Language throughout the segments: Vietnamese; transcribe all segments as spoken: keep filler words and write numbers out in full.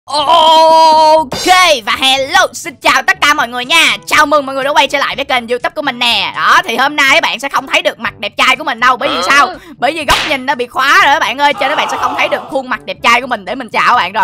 Ok và hello, xin chào tất cả mọi người nha. Chào mừng mọi người đã quay trở lại với kênh YouTube của mình nè. Đó thì hôm nay các bạn sẽ không thấy được mặt đẹp trai của mình đâu. Bởi vì sao? Bởi vì góc nhìn nó bị khóa rồi các bạn ơi, cho nên các bạn sẽ không thấy được khuôn mặt đẹp trai của mình. Để mình chào các bạn rồi.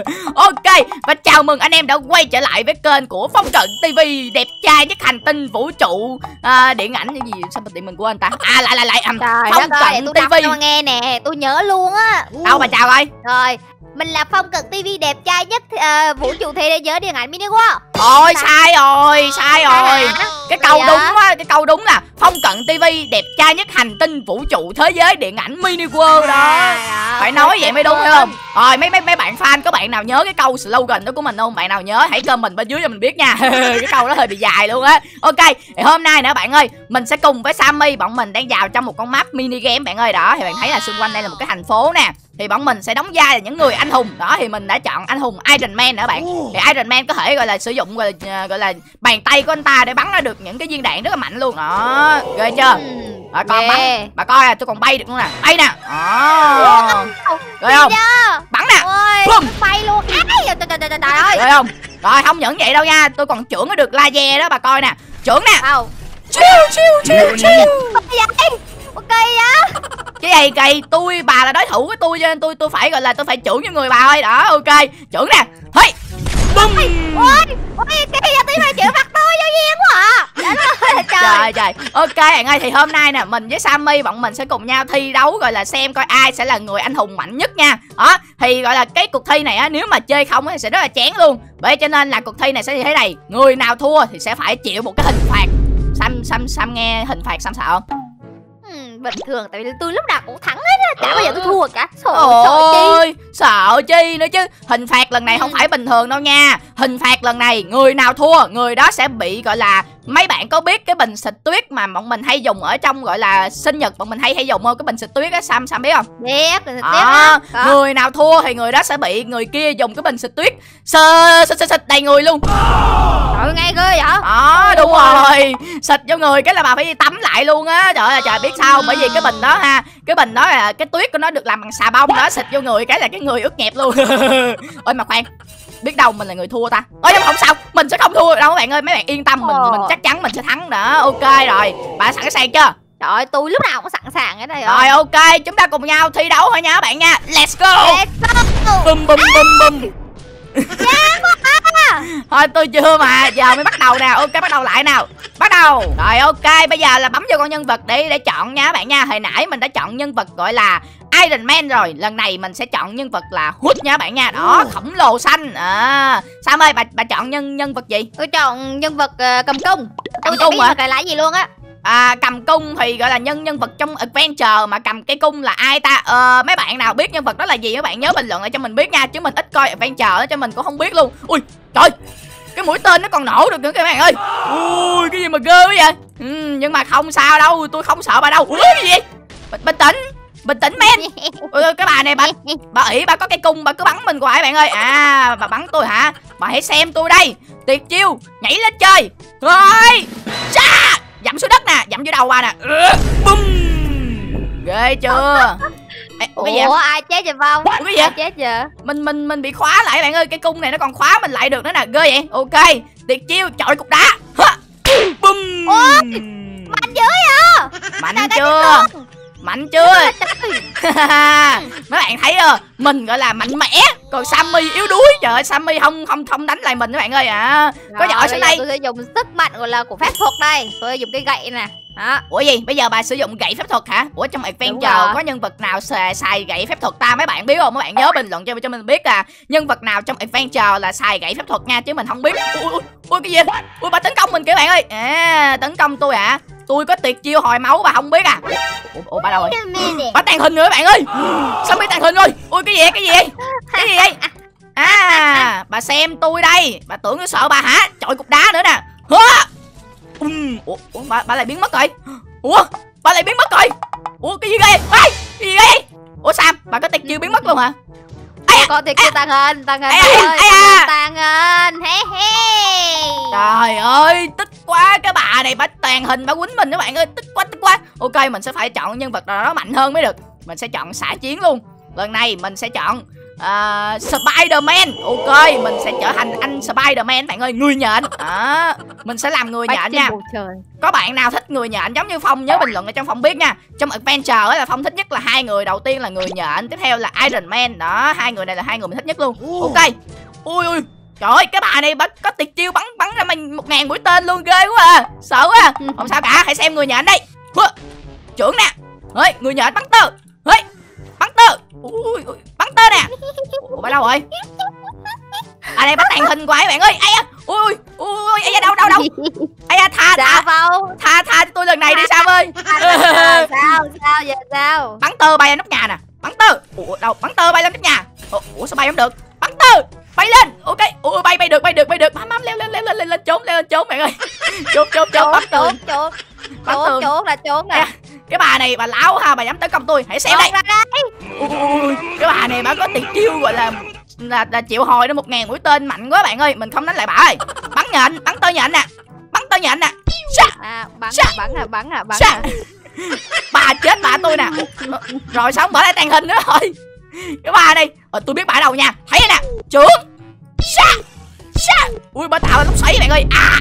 Ok và chào mừng anh em đã quay trở lại với kênh của Phong Cận ti vi, đẹp trai nhất hành tinh vũ trụ à, điện ảnh cái gì sao mà tiện mình của anh ta. À lại lại lại um, Phong Cận ti vi. Tôi nghe nè, tôi nhớ luôn á. Đâu mà chào ơi. Rồi mình là Phong Cận ti vi, đẹp trai nhất uh, vũ trụ thế giới điện ảnh mini world. Ôi sai rồi, sai rồi. Cái câu đúng á, cái câu đúng là Phong Cận ti vi, đẹp trai nhất hành tinh vũ trụ thế giới điện ảnh mini world đó. Phải nói vậy mới đúng phải không? Rồi mấy mấy mấy bạn fan có bạn nào nhớ cái câu slogan đó của mình không? Bạn nào nhớ hãy comment bên dưới cho mình biết nha. Cái câu đó hơi bị dài luôn á. Ok, thì hôm nay nữa bạn ơi, mình sẽ cùng với Sammy bọn mình đang vào trong một con map mini game bạn ơi. Đó thì bạn thấy là xung quanh đây là một cái thành phố nè. Thì bọn mình sẽ đóng vai là những người anh hùng. Đó thì mình đã chọn anh hùng Iron Man nữa bạn. Thì Iron Man có thể gọi là sử dụng gọi là, gọi là bàn tay của anh ta để bắn ra được những cái viên đạn rất là mạnh luôn. Đó, ghê chưa? Bà con bắn, bà coi à, tôi còn bay được luôn nè. Bay nè. Đó. Rồi không? Bắn nè. Bum. Bay luôn. Ai, trời trời trời ơi. Rồi không? Rồi không những vậy đâu nha, tôi còn trưởng được laser đó bà coi nè. Trưởng nè. Chiu chiu chiu chiu. Ok á. Cái gì kỳ, tôi bà là đối thủ của tôi cho nên tôi tôi phải gọi là tôi phải trưởng cho người bà ơi. Đó ok, trưởng nè. Hey. Bum. Ôi, ôi cái gì tí mà chịu mặt tôi vô duyên quá à. Trời. trời trời. Ok bạn ơi, thì hôm nay nè mình với Sammy bọn mình sẽ cùng nhau thi đấu gọi là xem coi ai sẽ là người anh hùng mạnh nhất nha. Đó, thì gọi là cái cuộc thi này á, nếu mà chơi không thì sẽ rất là chán luôn. Vậy cho nên là cuộc thi này sẽ như thế này, người nào thua thì sẽ phải chịu một cái hình phạt. Sam Sam Sam nghe hình phạt Sam sợ không? Bình thường, tại vì tôi lúc nào cũng thắng hết á, chả bao giờ tôi thua cả. Sợ, sợ chi? Sợ chi nữa chứ. Hình phạt lần này không phải bình thường đâu nha. Hình phạt lần này người nào thua người đó sẽ bị gọi là, mấy bạn có biết cái bình xịt tuyết mà bọn mình hay dùng ở trong gọi là sinh nhật bọn mình hay hay dùng không? Cái bình xịt tuyết á, Sam Sam biết không? Biết, bình xịt tuyết á. Người nào thua thì người đó sẽ bị người kia dùng cái bình xịt tuyết sờ xịt xịt xịt đầy người luôn. Trời nghe ghê vậy? Đó đúng rồi, xịt vô người cái là bà phải đi tắm lại luôn á. Trời ơi trời, biết sao? Bởi vì cái bình đó ha, cái bình đó là cái tuyết của nó được làm bằng xà bông đó, xịt vô người cái là cái người ướt nhẹp luôn. Ôi mà khoan, biết đâu mình là người thua ta. Ôi nhưng không sao, mình sẽ không thua đâu các bạn ơi, mấy bạn yên tâm, mình mình chắc chắn mình sẽ thắng đó. Ok rồi, bạn sẵn sàng chưa? Trời ơi, tôi lúc nào cũng sẵn sàng hết đây rồi. Rồi ok, chúng ta cùng nhau thi đấu thôi nha các bạn nha. Let's go. Let's go. Bum bum bum bum. Thôi tôi chưa mà, giờ mới bắt đầu nè. Ok bắt đầu lại nào. Bắt đầu. Rồi ok, bây giờ là bấm vô con nhân vật để để chọn nha các bạn nha. Hồi nãy mình đã chọn nhân vật gọi là Iron Man rồi. Lần này mình sẽ chọn nhân vật là Hulk nha các bạn nha. Đó, khổng lồ xanh. À, Sam ơi, bà bà chọn nhân nhân vật gì? Tôi chọn nhân vật uh, cầm cung. Cầm tôi cung hả? Là gì luôn á. À, cầm cung thì gọi là nhân nhân vật trong Adventure, mà cầm cây cung là ai ta? Ờ, mấy bạn nào biết nhân vật đó là gì các bạn nhớ bình luận lại cho mình biết nha, chứ mình ít coi Adventure đó cho mình cũng không biết luôn. Ui trời, cái mũi tên nó còn nổ được nữa các bạn ơi. Ui cái gì mà ghê quá vậy. Ừ, nhưng mà không sao đâu, tôi không sợ bà đâu. Ui cái gì vậy? Bình, bình tĩnh, bình tĩnh men. Ôi, cái bà này bà bà ỷ bà có cây cung, bà cứ bắn mình hoài bạn ơi. À bà bắn tôi hả? Bà hãy xem tôi đây, tuyệt chiêu nhảy lên chơi rồi. Cha, dẫm xuống đất nè, dẫm vô đầu bà nè. Bum. Ghê chưa? Ê, ủa, ủa ai chết vậy Phong? Ủa cái gì? Ai chết vậy? Mình mình mình bị khóa lại bạn ơi, cái cung này nó còn khóa mình lại được nữa nè, ghê vậy. Ok, tuyệt chiêu chọi cục đá. Bum. Ôi, mạnh dữ vậy? Mạnh chưa? Mạnh chưa? Mấy bạn thấy chưa? Mình gọi là mạnh mẽ, còn Sammy yếu đuối. Trời ơi, Sammy không không không đánh lại mình các bạn ơi à. Có giỏi xuống đây. Tôi sẽ dùng sức mạnh gọi là của phép thuật đây. Tôi sẽ dùng cái gậy nè. Đó. Ủa gì? Bây giờ bà sử dụng gậy phép thuật hả? Ủa trong Adventure có nhân vật nào xài, xài gậy phép thuật ta? Mấy bạn biết không? Mấy bạn nhớ bình luận cho cho mình biết là nhân vật nào trong Adventure là xài gậy phép thuật nha, chứ mình không biết. Ui ui, ui cái gì? Ui bà tấn công mình kìa bạn ơi. À, tấn công tôi hả? Tôi có tuyệt chiêu hồi máu bà không biết à? Ủa, ủa bà đâu rồi? Bà tàn hình nữa bạn ơi. Sao bị tàn hình rồi? Ui cái gì vậy? Cái gì vậy? Cái gì vậy? À, bà xem tôi đây. Bà tưởng tôi sợ bà hả? Chọi cục đá nữa nè. Um, ủa, ủa bà, bà lại biến mất rồi. Ủa bà lại biến mất rồi. Ủa cái gì ghê? Ê, cái gì ghê? Ủa Sam, bà có tuyệt chiêu biến mất luôn hả? À, có tuyệt chiêu tàng hình, tàng hình ơi, tàng hình, he he. Trời ơi, tức quá, cái bà này bà tàn hình, bà quýnh mình các bạn ơi, tức quá tức quá. Ok, mình sẽ phải chọn nhân vật nào đó mạnh hơn mới được. Mình sẽ chọn xạ chiến luôn. Lần này mình sẽ chọn uh, Spider-Man. Ok, mình sẽ trở thành anh Spider-Man bạn ơi, người nhện. À, mình sẽ làm người nhện nha. Có bạn nào thích người nhện giống như Phong nhớ bình luận ở trong Phong biết nha. Trong Adventure ấy là Phong thích nhất là hai người, đầu tiên là người nhện, tiếp theo là Iron Man. Đó, hai người này là hai người mình thích nhất luôn. Ok. Ui ui. Trời ơi, cái bà này có tuyệt chiêu bắn bắn ra mình một ngàn mũi tên luôn, ghê quá à. Sợ quá à. Không sao cả, hãy xem người nhện đây. Trưởng nè. Ơi, người nhện bắn tơ. Ơi, bắn tơ. Ui, ui, bắn tơ nè. Ủa, bà đâu rồi? À đây, bắt tàn hình quá bạn ơi. Ây da. Ui ui ui, ây da, đâu đâu đâu. Ây da, tha tha. Tha tha cho tôi lần này đi Sam ơi. Sao sao giờ sao? Bắn tơ bay lên nóc nhà nè. Bắn tơ. Ủa đâu, bắn tơ bay lên nóc nhà. Ủa sao bay không được? Bắn tơ. Bay lên. Ok. Ui bay bay được, bay được, bay được. Bám bám leo lên leo lên lên lên trốn, leo lên trốn bạn ơi. Trốn trốn trốn bắn tường. Trốn trốn trốn là trốn nè. Cái bà này bà láo ha, bà dám tấn công tôi. Hãy xem đây. Ui, cái bà này bà có tuyệt chiêu gọi là là, là chịu hồi đó một ngàn mũi tên mạnh quá bạn ơi, mình không đánh lại bà ơi. Bắn nhện, bắn tơ nhện nè. Bắn tơ nhện nè. À, bắn à, bắn à, bắn à, bắn à. Bà chết bà tôi nè. Rồi sao không bỏ lại tàn hình nữa rồi. Cái bà này, ờ, tôi biết bà đâu nha. Thấy nè. Trưởng. Sa. Sa. Ui bà tạo lúc xoáy bạn ơi. À.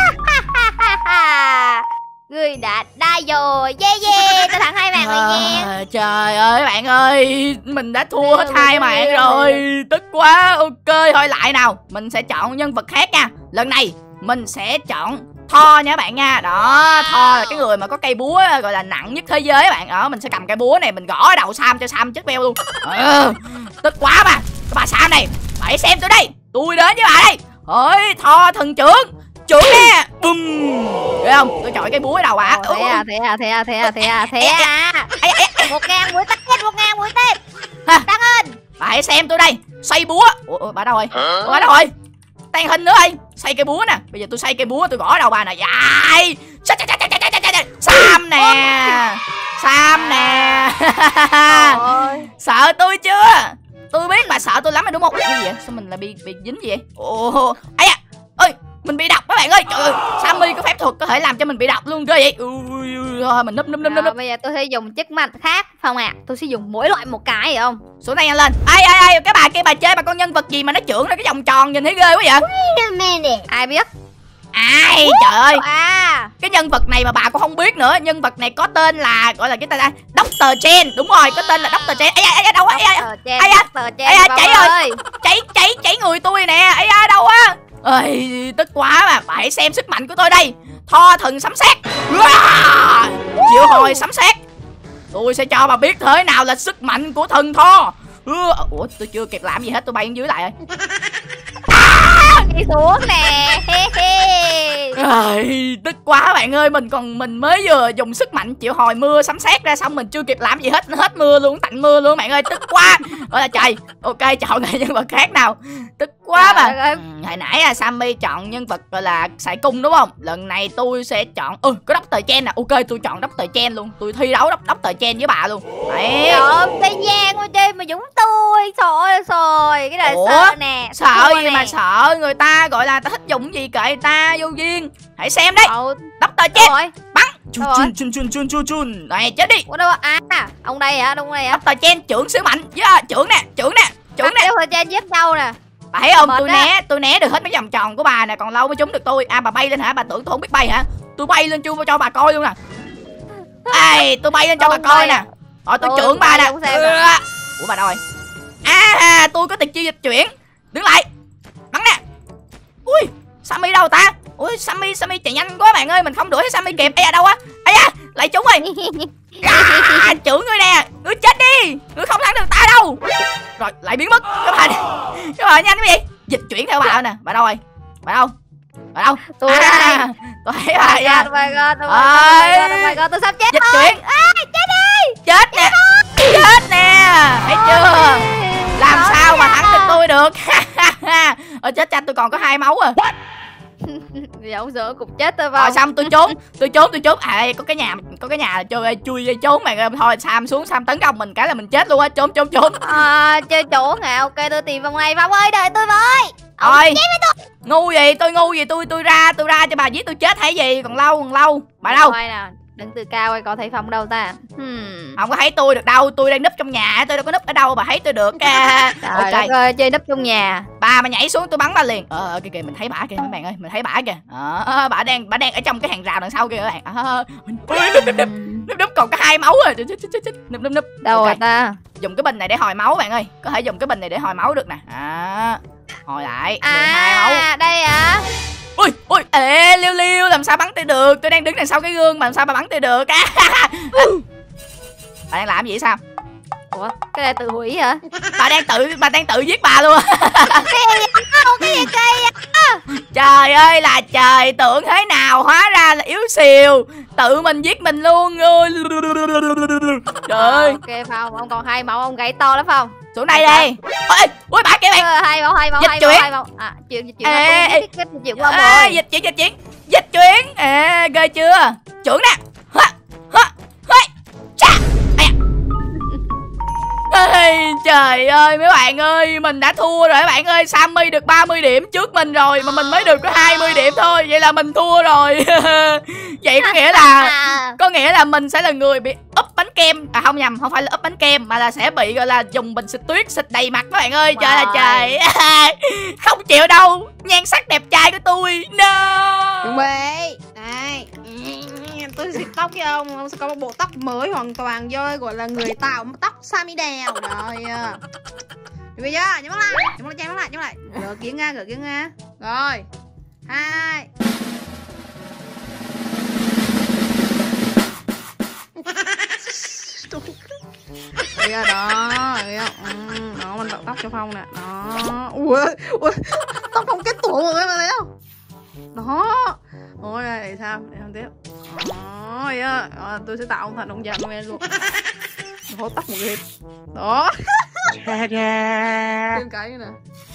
Người đã đai rồi. Yeah yeah, tôi thắng hai mạng rồi nha. Trời ơi bạn ơi, mình đã thua hết hai mạng rồi. Tức quá. Ok, thôi lại nào. Mình sẽ chọn nhân vật khác nha. Lần này mình sẽ chọn Thor nha bạn nha. Đó, Thor là cái người mà có cây búa gọi là nặng nhất thế giới bạn. Đó, mình sẽ cầm cây búa này mình gõ đầu Sam cho Sam chết beo luôn. Ừ, tức quá mà. Cái bà Sam này, hãy xem tôi đây. Tôi đến với bà đây. Ơi, Thor thần trưởng. Trưởng nè. Bùm. Thấy không? Tôi chọi cái búa đầu bà. Thế à, thế à, thế à, thế à, thế à, thế à. Một ngàn mũi tên, một ngàn mũi tên. Đăng ơn. Bà hãy xem tôi đây. Xoay búa. Ủa, bà đâu rồi? Ủa, bà đâu rồi? Tàn hình nữa ơi. Xoay cây búa nè. Bây giờ tôi xoay cây búa tôi gõ đầu bà nè. Dài. Sam nè. Sam nè. Sợ tôi chưa? Tôi biết bà sợ tôi lắm rồi đúng không? Cái gì vậy? Sao mình lại bị bị dính gì vậy? Ồ. Ây da. Ơi, mình bị độc các bạn ơi. Trời ơi, Sammy có phép thuật có thể làm cho mình bị độc luôn ghê vậy. Ui, thôi mình núp núp núp núp. Bây giờ tôi sẽ dùng chất mạnh khác Phong ạ. À, tôi sẽ dùng mỗi loại một cái hiểu không? Xuống đây nhanh lên. Ai ai ai, cái bà kia bà chơi bà con nhân vật gì mà nó trưởng ra cái vòng tròn nhìn thấy ghê quá vậy? Ai biết? Ai trời ơi. À, cái nhân vật này mà bà cũng không biết nữa. Nhân vật này có tên là gọi là cái tên là Doctor Chen. Đúng rồi, có tên là Doctor Chen. Ây da, ây da, đâu á? Ây da, ây da, ây da, chảy rồi. Chảy chảy chảy người tôi nè. Ây da, đâu á? Ơi, tức quá mà. Bà hãy xem sức mạnh của tôi đây. Thor thần sấm sét. Triệu hồi sấm sét. Tôi sẽ cho bà biết thế nào là sức mạnh của thần Thor. Ủa, tôi chưa kịp làm gì hết, tôi bay xuống dưới lại rồi. Đi xuống nè. Ây, tức quá bạn ơi, mình còn mình mới vừa dùng sức mạnh triệu hồi mưa sấm sét ra xong mình chưa kịp làm gì hết, hết mưa luôn, tạnh mưa luôn bạn ơi, tức quá. Gọi là trời. Ok, chọn lại nhân vật khác nào. Tức quá mà. Ừ, hồi nãy à, Sammy chọn nhân vật gọi là xài cung đúng không? Lần này tôi sẽ chọn ừ có Doctor Chen nè. Ok, tôi chọn Doctor Chen luôn. Tôi thi đấu Doctor Chen với bà luôn. Đấy. Trời ơi, Tây Giang qua chơi mà giống tôi. Trời ơi, cái này ủa, sợ nè. Sợ gì nè. Mà sợ, người ta gọi là ta thích dùng gì kệ ta, vô duyên. Hãy xem đấy. Ừ. Doctor Chen bắn. Chun chun chun chun chun chun chun. Này chết đi. Ủa đâu à? Ông đây hả? Ông đây hả? Doctor Chen trưởng sứ mạnh. Yeah, trưởng nè, trưởng nè, trưởng nè. Doctor Chen giết nhau nè. Bà thấy không? Tôi né, tôi né được hết mấy vòng tròn của bà nè, còn lâu mới trúng được tôi. À bà bay lên hả? Bà tưởng tôi không biết bay hả? Tôi bay lên chu cho bà coi luôn nè. Ai, tôi bay lên cho bà coi nè. Rồi tôi trưởng bà nè. Ủa bà đâu rồi? À, tôi có tuyệt chiêu dịch chuyển. Đứng lại. Bắn nè. Ui, Sammy đâu ta? Ui, Sammy, Sammy chạy nhanh quá bạn ơi, mình không đuổi thấy Sammy kịp. Ây da đâu á? Ây da, lại trúng rồi. À, trưởng ngươi nè, ngươi chết đi, ngươi không thắng được ta đâu. Rồi lại biến mất. Các bạn, các bạn nhanh cái gì? Dịch chuyển theo bà nè. Bà đâu rồi? Bà đâu? Bà đâu? Tôi à, tôi thấy bà nha. Oh my god, oh my god, oh my god, tôi sắp chết dịch rồi. Chuyển. À, chết đi. Chết nè. Chết nè. Thấy chưa? Làm Đó sao mà thắng được tôi được? Ờ chết cha, tôi còn có hai máu à. Dẫu sợ cũng chết tôi vào. Rồi xong tôi trốn, tôi trốn, tôi trốn. À có cái nhà, có cái nhà chơi chui dây trốn mày ơi. Thôi Sam xuống, Sam tấn công mình cái là mình chết luôn á. Trốn trốn trốn. À, chơi trốn hả? Ok, tôi tìm vòng này. Phong ơi, đợi tôi với. Rồi. Ngu gì, tôi ngu gì, tôi tôi ra, tôi ra cho bà giết tôi chết thấy gì, còn lâu, còn lâu. Bà đâu? Đứng từ cao coi có thấy Phong đâu ta. hmm. Không có thấy tôi được đâu, tôi đang núp trong nhà, tôi đâu có núp ở đâu bà thấy tôi được. Trời đất ơi, chơi núp trong nhà. Bà mà nhảy xuống tôi bắn bà liền. Ờ kìa kìa, mình thấy bả kìa mấy bạn ơi, mình thấy bả kìa. Ờ, bả đang bả đang ở trong cái hàng rào đằng sau kìa các bạn. Ờ, núp núp núp núp núp còn có hai máu rồi. Núp núp núp. Đâu rồi ta? Dùng cái bình này để hồi máu bạn ơi, có thể dùng cái bình này để hồi máu được nè. À, hồi lại mười hai máu. À đây à. Ui ui, ê Liêu Liêu làm sao bắn tôi được, tôi đang đứng đằng sau cái gương mà làm sao bà bắn tôi được. Bà đang làm gì vậy sao? Ủa cái này tự hủy hả? Bà đang tự bà đang tự giết bà luôn. Cái gì không, cái gì kỳ à? Trời ơi là trời, tưởng thế nào hóa ra là yếu xìu, tự mình giết mình luôn. Trời ơi. Ok Phong, ông còn hai máu, ông gáy to lắm Phong. Xuống đây đi. Ôi ôi bà kìa bạn. Hai máu, hai máu, dịch hai chuyển. máu, hai máu. À chuyện dịch chuyển là tôi biết dịch chuyển qua à, rồi. Dịch chuyển dịch chuyển dịch chuyển. À ghê chưa? Trưởng nè. Ha ha. Cha. Ê, trời ơi mấy bạn ơi, mình đã thua rồi các bạn ơi. Sammy được ba mươi điểm trước mình rồi mà mình mới được có hai mươi điểm thôi. Vậy là mình thua rồi. Vậy có nghĩa là có nghĩa là mình sẽ là người bị úp bánh kem. À không nhầm, không phải là úp bánh kem mà là sẽ bị gọi là dùng bình xịt tuyết xịt đầy mặt các bạn ơi. Trời ơi trời. Không chịu đâu, nhan sắc đẹp trai của tôi. No. Chuẩn bị. Đây. Tôi xịt tóc cho ông, có một bộ tóc mới hoàn toàn do gọi là người tạo tóc Sammy đèo. Rồi. Chuẩn bị chưa? Nhắm mắt lại, nhắm mắt lại, nhắm mắt lại, nhắm lại. Gỡ kiến ra, gỡ kiến ra. Rồi. Hai. Đấy à, đó, đấy à. Ừ, đó mình tạo tóc cho Phong nè. Đó. Ui, ui, tóc Phong kết tủa mọi người mà thấy không? Đó. Ôi để sao? Để làm tiếp. Đó, yeah. Đó, tôi sẽ tạo ông thành ông già Noel luôn. Hốt tóc một cái. Đó. Thêm cái nữa nè.